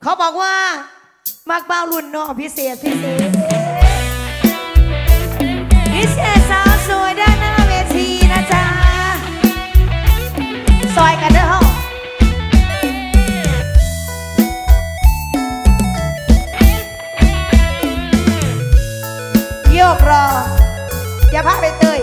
เขาบอกว่ามักเบารุ่นน้องพิเศษพิเศษสาวสวยด้านหน้าเวทีนะจ๊ะซอยกันเด้อโยกรออย่าพาไปเตย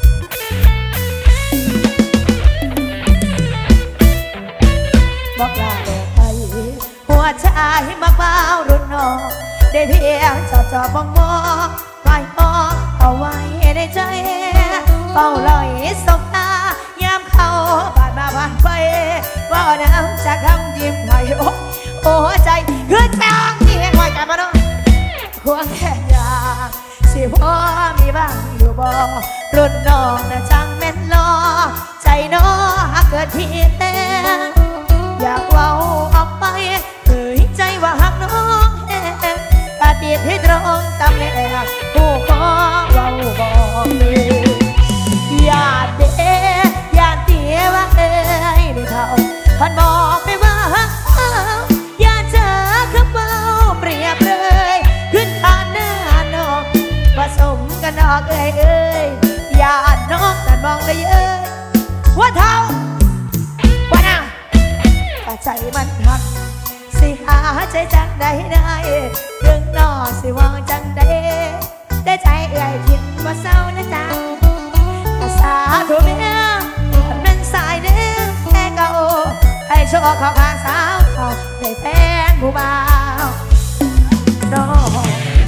บอกลาไปหัวใจมักเบารุ่นน้องได้เพียงจอมองไปมองเอาไว้ในใจเฝ้าลอยสบตายามเขาผ่านมาผ่านไปว่าน้ำจะคำยิ้มให้โอ้ใจคือจังที่เห็นไว้กันมาเนาะควงแค่ยาสิพ่อมีบ้างอยู่บ่รุ่นน้องนะจังแม่นลอใจน้อหากเกิดที่เต้อยากเว้าออกไปเผยใจว่าหักน้องแห้งกะติดที่ตรงตำแหน่งผู้ขอเว้าบอกเลยอย่าเด้อย่าเตี้ยว่าเอ้ยได้เท่าพันบอกไปว่าหักเขาอย่าเจอเขาเบาเปรียบเลยขึ้นทางหน้าน้องผสมกันออกเอ้ยอย่าน้องแต่มองได้เอ้ยว่าเท่าว่าน่ะใจมันหักสิหาใจจังใดได้เรื่องนอสิวางจังใดได้ใจเอ่ยคิดว่าเศร้านะจ๊ะสาธุเมียเป็นสายเด้อแค่เก่าให้โชคเขาข้างสาวเขาได้แฟนผู้บ่าวน้อง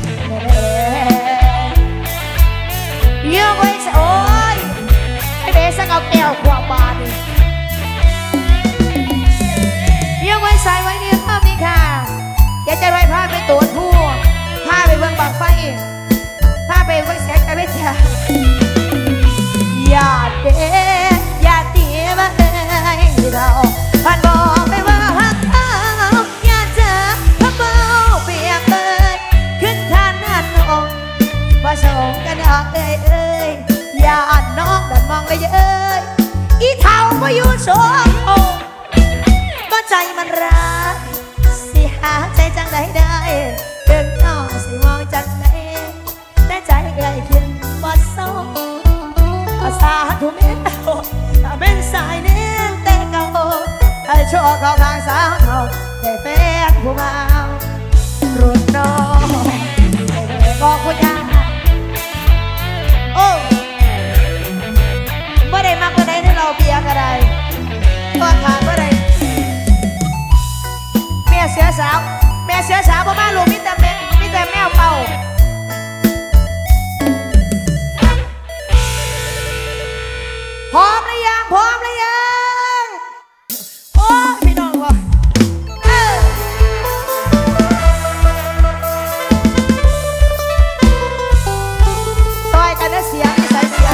เยอะไว้โอ้ยไอเบสเอาแก้วขวบบาดยังไว้ใส่ไว้เนี่ยภาพนี้ค่ะอยากจะไว้ภาพไปตัวทั่วภาพไปเบื้องบังไฟภาพไปไว้เสียใจไม่เจออย่าเด้อย่าเตี้ยมาเอ้ยเราผ่านบอกไปว่าหักเขาอย่าเจอพระเบาเปียกเลยขึ้นทานนั่นน้องผสมกันออกเอ้ยอย่าน้องดันมองเลยเอ้ยอีเท่าพายุโสใจมันรักสิหาใจจังใดได้เดินนอสิมองจังใดได้ใจเอ่ยคิดว่าโซ่ภาษาทุเมตถ้าเป็นสายเน้นแต่เก่าให้โชคเขาทางสาวเขาได้แฟนผู้บ่าวรุ่นน้องบอกคุณยาโอ้เมื่อใดมากเมื่อใดที่เราเบียร์กันได้ก็ทานเมื่อใดแม่เสือสาวพ่อบ้านลูกมิแต่แมวเป่าพร้อมหรือยังโอ้พี่น้องวะซอยกันนะเสียงใส่เสียง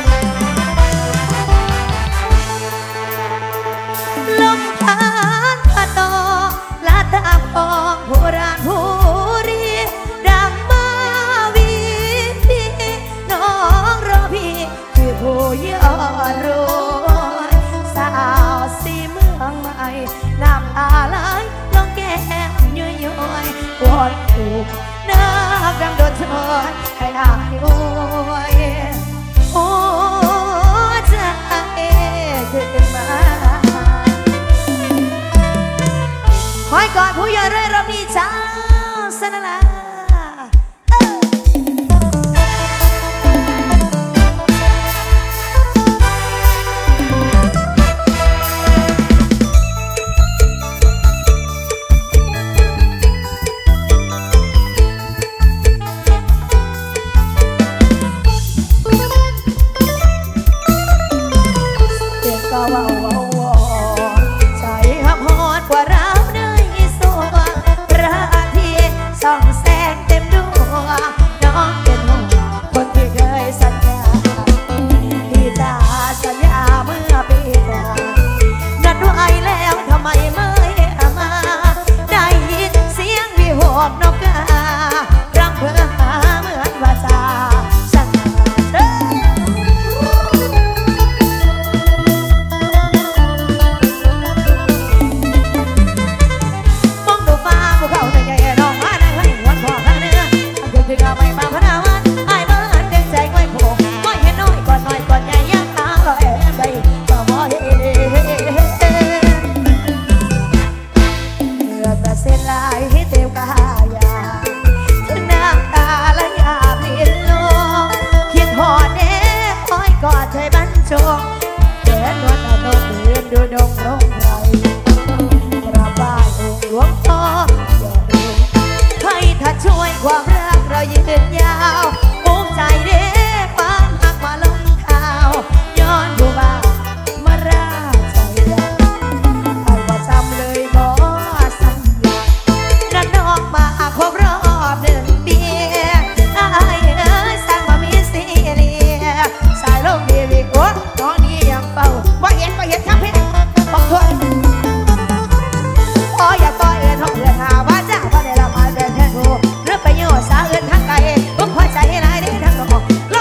ลมพัดพัดต่อลาตาพองผู้ราชผู้รีดังมาวีพี่น้องรอพี่คือผู้ยอดรวยสาวสีเมืองใหม่น้ำตาไหลลงแก้มย้อยๆปวดถูกน้ำดังโดนชนให้อายโอยโอ้ใจขึ้นมาคอยกอดผู้ยอดเรื่อยรอบนี้จ้าสนาลาเด็กก็ว่าใจหักหอดกว่าเราได้สวงพระอาทิตย์ส่องแสงเส้นลายให้เต็มกายาถึงน้ำตาและยาปลิ้นลงคิดหอดเด้คอยกอดใจบรรจงเดินนวลเอาโนกเดินดูดงรงไรกราบไหว้องค์หลวงพ่ออย่าลืมให้ถ้าช่วยความรักเรายืนยาวภูมิใจเด้ความหักมาลงข่าวย้อนดูบ้างมาราใจยาไอ้ว่าจำเลยบ่สัญญานัดน้องมาครบรอบ1 ปีไอ้เอ้ยสร้างมามีเสียเรียสายลมดีวิกดน้องนี้ยังเฝ้าว่าเห็นทั้งเพชรบอกทวนโอ้ยอย่าปล่อยเอินห้องเดือนหาว่าจ้าว่าได้ละมาเดินแทนหูหรือไปโย่สาเอินทั้งไกลผมพอใจให้หลายได้ทั้งกระบอก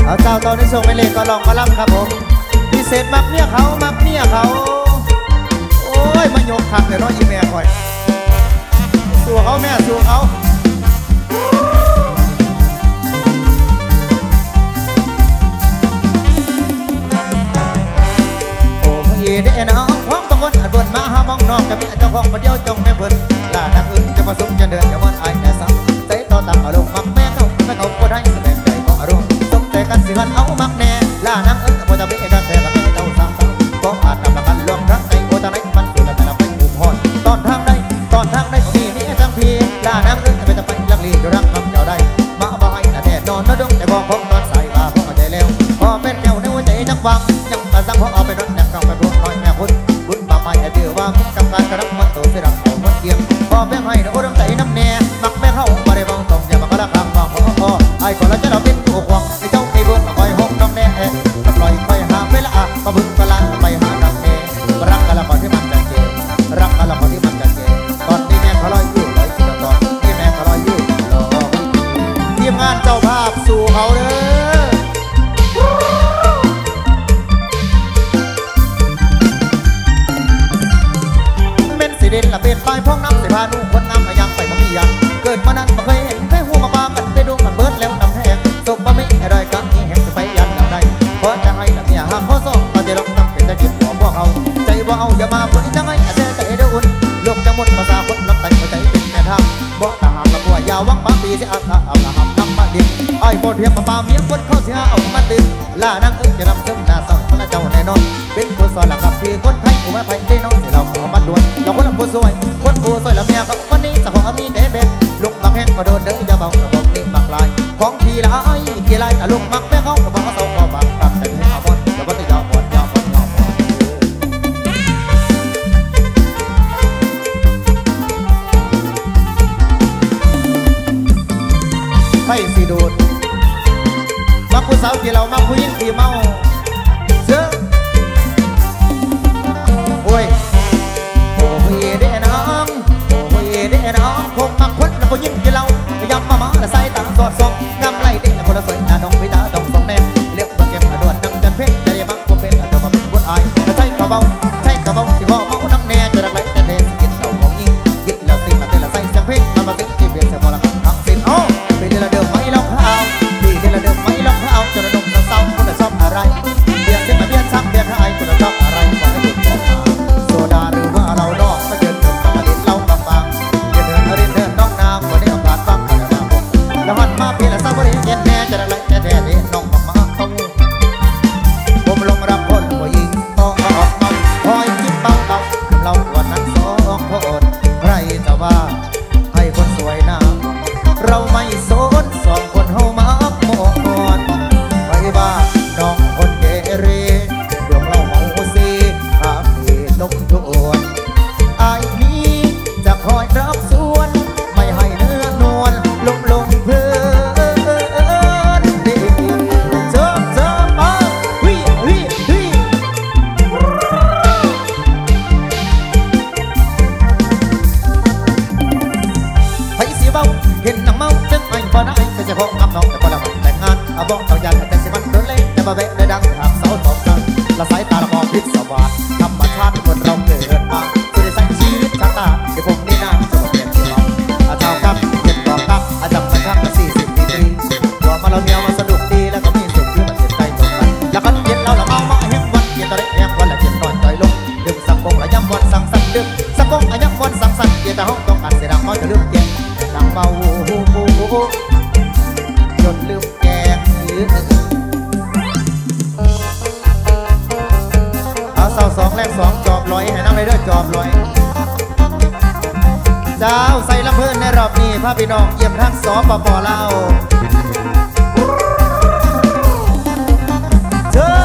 เอาเจ้าตอนนี้ส่งไปเลยก็ลองมาล่ำครับผมพิเศษมักเมียเขามักเมียเขาโอ้ยมายกขักเลยน้อยอีแม่คอยสู้เขาแม่สู้เขาโอ้ยเด้อน้องของตะวันอัดบนมาหามองนอกจะมีเจ้าของคนเดียวจงแม่เพิ่นลาดังอื่นจะมาสุ่มจะเดินจะวันไอ้แน่ซ้ำใจต่อตามอารมณ์มักแม่เขาไม่เขาก็ได้แสดงใจก็อารมณ์สมใจกันสิวันเอามักแน่ลานังพอจะมีกันแต่ละแม่เจ้าสามเจ้าก็อาจนำละกันรวมรักในโอตาไหนมันสุดแล้วแต่ละเป็นหูพอนตอนทางได้ของพี่มีทั้งพี่ลานังจะเป็นตะไปลักลีจะรักคำเจ้าได้มาบ่อยแต่แน่นอนนะดงแต่บอกของตอนใส่ว่าพอใจแล้วพอเป็นแก้วในหัวใจจังหวังยังกระสังพอเอาไปนอนแนบกองไปพวกน้อยแม่คุณบุญบาปไม่ให้เดือว่ามุ่งกำการกระดับมันโตเสียดังเอาหมดเกียงพอแบ่งให้โอ้ดงใจน้ำแน่มักแม่เข้ามาได้บ้องตรงอย่ามาก็ละคำมาพอไอ้คนละจะเราเป็นตัวควงไอ้เจ้าไอ้บุญคอยหกน้องแน่ก็ปล่อยคอยหาเวลามาบึ้งกะลาไปหาดังเน่รักกันละก่อนที่มันจะเจรักกันละก่อนที่มันจะเจตอนนี้แม่เขาลอยอยู่ลอยกินตอนที่แม่เขาลอยอยู่รอทีมงานเจ้าภาพสู่เขาเด้อเป็นสีเด่นละเป็นปลายพ้องน้ำเสพานุ่งคนน้ำยังไปมามียังเกิดมานั้นมาเคยเห็นแค่หัวมาปากันไปดูมันเบิดแล้วนำแทงศพมาไม่อะไรกันนี่แห่งจะไปยันอย่างใดเพราะจะให้ละเมียหากข้อสอบก็จะลองทำเป็นจะคิดหัวพวกเอาใจว่าเอาอย่ามาคนนี้จะไงอาจจะใจเดือดอุ่นโลกจะหมดภาษาคนน้ำใจหัวใจเป็นแม่ทางบ่ทหารละบัวยาววังบางปีจะอาเอาละหำน้ำมาดินไอ้บ่เทียมมาปาเมียคนเข้าเสียเอามาดินล่านังจะนำเสนหน้าสองคนละเจ้าแน่นอนเป็นคนสอนหลักกับพี่คนไทยผู้แม่ไทยได้น้องเราขอมาด่วนเราคนละผู้สวยคนผู้สวยละเมียกับคนนี้จะขอมีเด็ดเด็ดลุกบางแห่งก็โดนเด้อจะเบาระบบนี้บางลายของพี่ละไอ้กี่ลายแต่ลุกมักแม่เขาก็บอกเขาส่งก็บางตัดแต่ไม่เอาบอลแต่ว่าจะยาวบอลให้สีดูดมักผู้สาวที่เรามักผู้หญิงที่เมาเสือโอ้ยโอ้ยเด้น้องโอ้ยเด้น้องคงมักคนแล้วผู้หญิงที่เรายำมาและใส่ตาสอดส่องน้ำไหลเด้คนละสวยหน้าดองพิตาดองสองแน่เลี้ยงมาเก็บมาด่วนนั่งจันเพ่งใจมักผมเป็นเดี๋ยวมาเป็นคนอายใช่กระเป๋าที่พ่อเมาน้ำแน่จะรักไหลแต่เด่นกินเหล้าของยิงกินแล้วสิมาเต้นแล้วใส่เสียงเพลงมันมาสิที่เบียดเสียงมรณะทั้งสิ้นโอ้ปีนี้ละเดิมไม่ล็อกข้าวปีนี้ละเดิมไม่ล็อกข้าวจะระดมเศร้าคนละชอบอะไรเบียดเส้นมาเบียดชักเบียดหายคนละชอบอะไรบอกให้คุณบอกมาโซดาหรือว่าเราดอกมาเดินมาลิ้นเราบางๆเดินน้องน้ำวันนี้อากาศฟังกันแล้วผมแล้วหันมาพี่ละสาวบริเย็นแน่จะได้แน่เด่นน้องมาต้องผมลงรับคนผู้หญิงต้องออกมาคอยคิดเบาเราวันนั้นสองคนใครจะว่าให้คนสวยนะเราไม่สนสองคนเฮามาโมกอนใครบ้าน้องคนเกเรดวงเราเมาซีหาเหตุลงทวนไอ้นี้จะคอยรับส่วนไม่ให้เนื้อนวลลงเพื่อนดีเจอมาวิ่ให้สิเบาเห็นน้ำเมาจึงไม่พอได้แต่จะพกน้ำน้องแต่พอละมันแต่งงานเอาบอกเต่ายันแต่สิมันโดนเล่นแต่มาเบะได้ดังหากเสาตกกันละสายตาละมองพิษสวัสดิ์ธรรมชาติคนเราเกิดมาสุดในสายชีวิตชาตาที่ผมนี่น่าจะมาเปลี่ยนที่เราอาเจ้าครับเจ็บบอกครับอาจำมันครับมา40 ปีตัวมาเราเมียวมาสนุกดีแล้วก็มีสุขที่มันเจ็บใจตรงกันแล้วก็เย็นเราละเมาแห้งวันเย็นตอนแห้งวันละเย็นนอนใจลงดึงสังกงละย้ำวันสังสันดึงสังกงละย้ำวันสังสันเย็นแต่ห้องต้องการเสียดังน้อยจะลืมเย็นดังเมาจนลืมแกงเอาเสาสองแรกสองจอบลอยให้น้ำเลยเด้อจอบลอยเจ้าใส่ลำเพิ่นในรอบนี้พาพี่น้องเยี่ยมทั้งสปป.ลาวเชิญ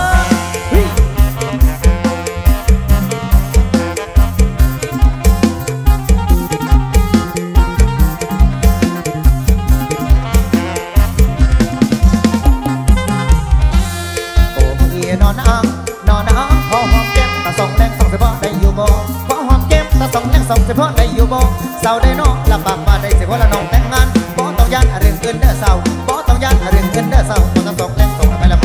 นอนอ้างขอหอมแก้มตาสองแรงสองเฉพาะได้อยู่บ่ขอหอมแก้มตาสองแรงสองเฉพาะได้อยู่บ่เศร้าได้น้องลำบากมาได้เฉพาะละน้องแต่งงานบ่ต้องยันเรื่องเงินเด้อเศร้าบ่ต้องยันเรื่องเงินเด้อเศร้าตาสองแรงสองไปละ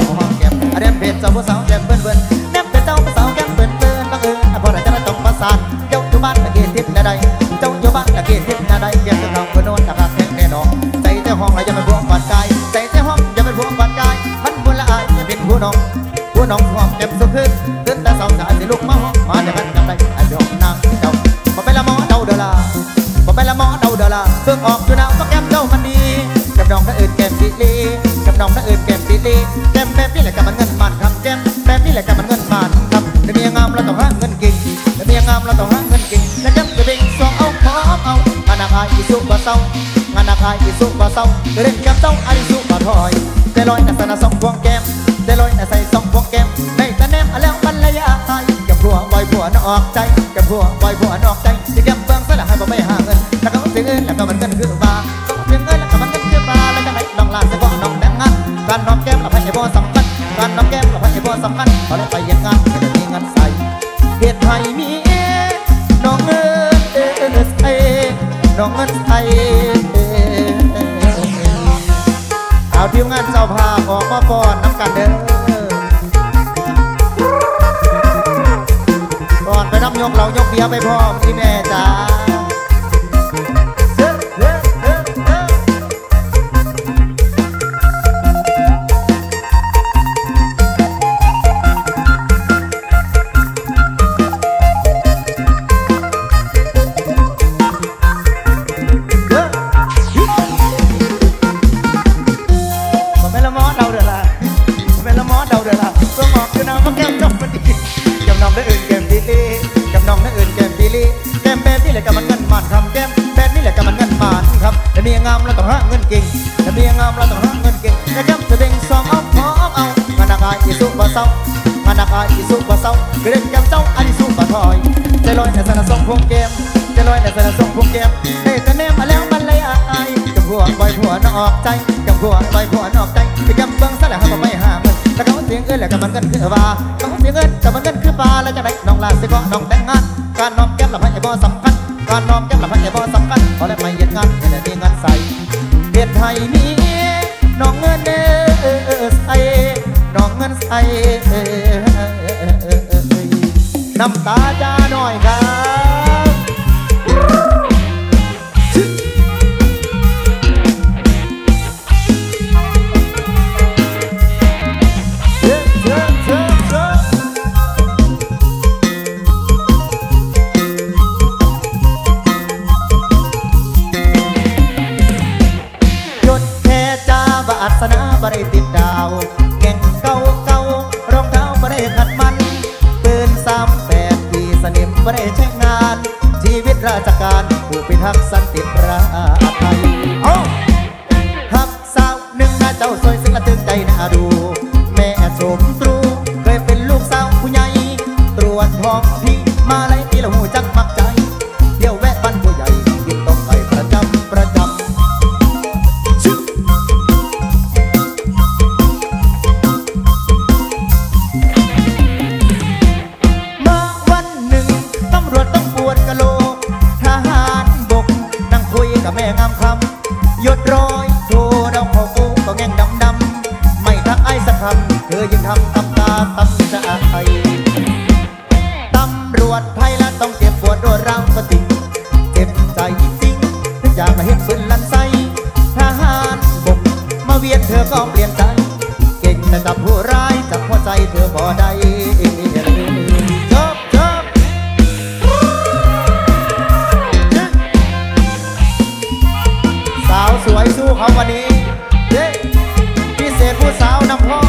จ้าผู้สาวแก้มเบิ่นเบิ่นแนบเป็นเจ้าผู้สาวแก้มเบิ่นเบิ่นบังเอิญพอได้จะได้ต้องประสานเจ้าอยู่บ้านตะเกียบทิพย์นาใดเจ้าอยู่บ้านตะเกียบทิพย์นาใดเกียบจะทำเพื่อโน่นตะพักแน่นอนใจแต่ห้องเราจะเป็นพวกฝันกายใจแต่ห้องจะเป็นพวกฝันกายมันบุญละอายจะเป็นผู้น้องหอมแก้มสุขขึ้นเดินแต่สาวสาวสิลูกมาหอมมาเดี๋ยวกันจำได้ไอ้ดอกนางเจ้าบ่ไปละหมอเดาเดล่าบ่ไปละหมอเดาเดล่าเพิ่งออกอยู่แล้วก็แก้มเจ้ามันดีกับน้องนั่นอื่นแก้มดีลีกับน้องนั่นอื่นแก้มดีลีแก้มแบบนี้แหละกับมันเงินมันคำแก้มแบบนี้แหละกับมันเงินมันคำแต่เมียงามเราต้องหาเงินกินแต่เมียงามเราต้องหาเงินกินแต่แก้มจะเป็นสองเอาพร้อมเอางานอาอีสุบ่เศร้างานอาอีสุบ่เศร้าเล่นแก้มเจ้าอาสุบ่ถอยแต่ลอยแต่สนะสองพวงแก้มแต่ลอยแต่ใส่สองพวงแก้มได้แต่แนมแล้วมันระยะไกลกับผัวบ่อยผัวนอกใจกับผัวบ่อยผัวนอกใจจะแก้มเบิ่งซะละให้บ่ไม่หาเงินแล้วก็ถึงเงินแล้วก็มันเงินคือบ้าถึงเงินแล้วก็มันเงินคือบ้าแล้วจะไหนน้องลาจะบอกน้องแต่งงานการน้องแก้มกับไอ้บ่สำคัญการน้องแก้มกับไอ้บ่สำคัญพอได้ไปเย็นงานจะมีเงินใส่เหตุไทยมีน้องเงินใส่น้องเงินใส่เอาทีมงานเจ้าภาพออกมาป้อนน้ำกันเด้อก่อนไปน้ำยกเรายกเบียร์ไปพร้อมที่แม่จ้าเรื่องจำเจ้าอาริสุบ่ถอยจะลอยแต่สนะส่งพวงแก้มจะลอยแต่สนะส่งพวงแก้มได้แต่แนมมาแล้วมันเลยอายกับผัวบ่อยผัวนอกใจกับผัวบ่อยผัวนอกใจไปกำเบิ้งซะแล้วเขาไม่ห่างเงินแล้วเขาเสียงเอ้ยแล้วก็มันเงินคือว่าเขาเสียงเอ้ยแต่มันเงินคือปลาแล้วจะได้น้องลาสิก็น้องแต่งงานการน้องแก้มหลับให้ไอ้บ่สำคัญการน้องแก้มหลับให้ไอ้บ่สำคัญพอได้ไปเย็นงานจะได้มีเงินใส่เฮ็ดให้มีน้องเงินใส่น้องเงินใส่น้ำตาจ้าหน่อยครับหยุดแค่จ้าบาสนาบริติดดาวแก่งเก่ารองเท้าบริขัดมันปืน38ปีสนิมบริใช้งานชีวิตราชการผู้พิทักษ์สันติราไทยหักสาวหนึ่งนะเจ้าสวยซึ่งละตึงใจน่าดูแม่ชมตรูเคยเป็นลูกสาวผู้ใหญ่ตรวจท้องพี่มาไล่ปีละหูจักมักใจเที่ยวแวะบ้านผู้ใหญ่กินต้องไปประจำกับแม่งามคำหยดรอยโชว์ดาวเขาโก้ก็แง่งดำไม่ทักไอ้สักคำเธอยังทำตำตาตำจะไอตำรวจไทยและต้องเจ็บปวดรวดร้าวก็จริงเจ็บใจจริงถึงอยากมาเห็นปืนลั่นไส้ทหารบกมาเวียนเธอก็เปลี่ยนใจเก่งแต่จับผู้ร้ายจับหัวใจเธอบ่ได้สวยสู้เขาวันนี้พิเศษผู้สาวนำห้อง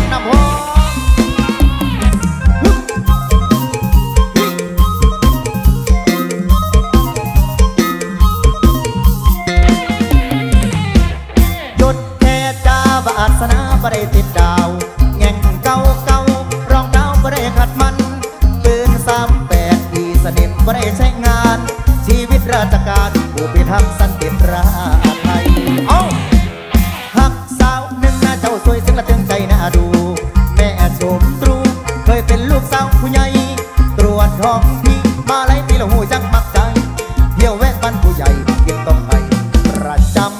หยุดแค่จ้าบาสนาบริติดดาวแง่งเก่ารองเท้าบริขัดมันปืน38ปีสนิมบริใช้งานชีวิตราชการผู้พิทักษ์สันติราไทยหักสาวหนึ่งนะเจ้าสวยซึ่งละตึงใจน่าดูแม่ชมตรูเคยเป็นลูกสาวผู้ใหญ่ตรวจท้องพี่มาไล่ปีละหูจักมักใจเที่ยวแวะบ้านผู้ใหญ่กินต้องไปประจำ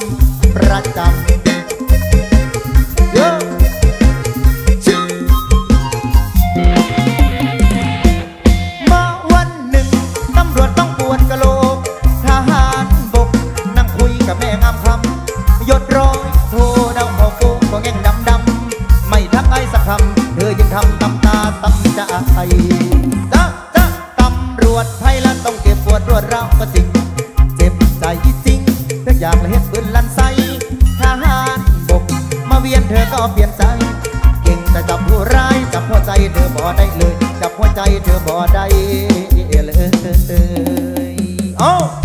ำเธอยังทำตำตาตำใจจ๊ะตำรวจไทยละต้องเก็บปวดรวดร้าวก็จริงเจ็บใจจริงเธออยากละเฮ็ดปืนลั่นไส้ทหารบกมาเวียนเธอก็เปลี่ยนใจเก่งแต่จับผู้ร้ายจับหัวใจเธอบ่ได้เลยจับหัวใจเธอบ่ได้เลย